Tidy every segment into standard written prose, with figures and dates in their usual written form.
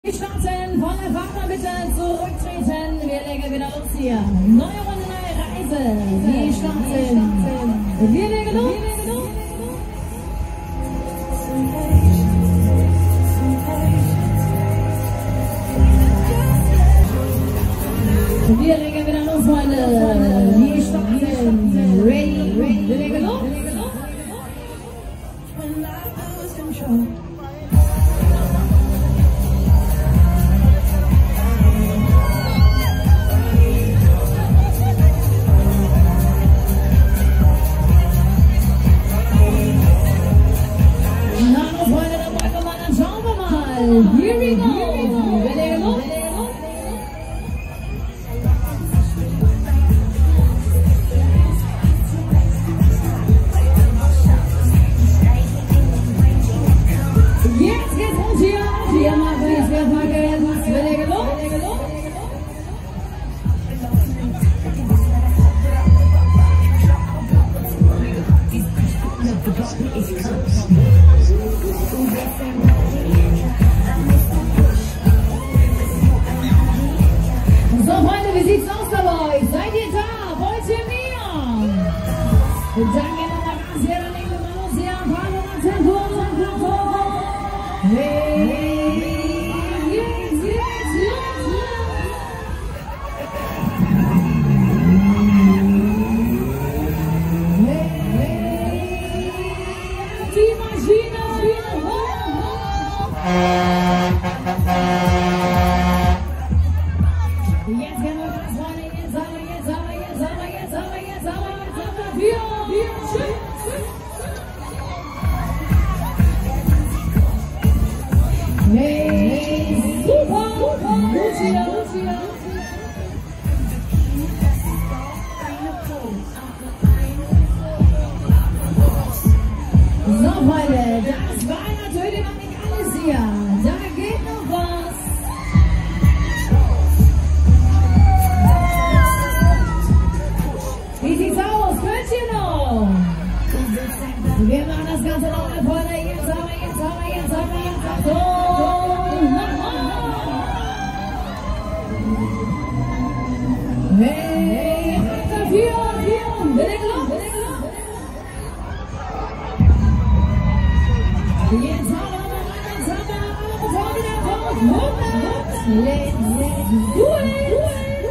Wir starten von der Fahrer bitte zurücktreten. Wir legen wieder los hier. Neue Runde, neue Reise. Wir starten. Wir legen los. Wir legen wieder los, Freunde. Wir starten. Ready. Wir legen los. Here we go. Wir legen los. Jetzt geht's los hier. Wir machen jetzt wieder Packen. Wir legen los. So, Freunde, wie sieht's aus bei euch? Seid ihr da? Wollt ihr mehr? Und dann gehen wir mal ganz hier, dann legen wir mal los hier. Palo und Tempo. Hey, jetzt, los. Hey, die Maschine. Jetzt gehen wir ganz vorne, jetzt haben wir. Hey, super, gut hier. So, Freunde, das war natürlich noch nicht alles hier. Da geht noch was. Wie sieht's aus? Könnt ihr noch? Wir machen das Ganze noch mal vorne. Jetzt haben wir. So, hey, dafür. Wir legen los. Jetzt haben wir let's do it.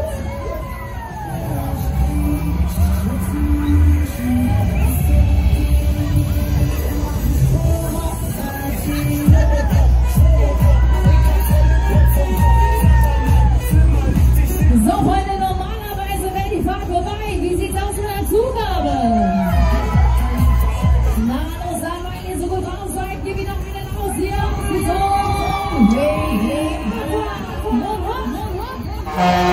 So, Freunde, normalerweise wäre die Fahrt vorbei. Wie sieht's aus mit der Zugabe? Na, los, sagen wir, wenn ihr so gut raus seid, gib ihn noch wieder raus hier. So, hey.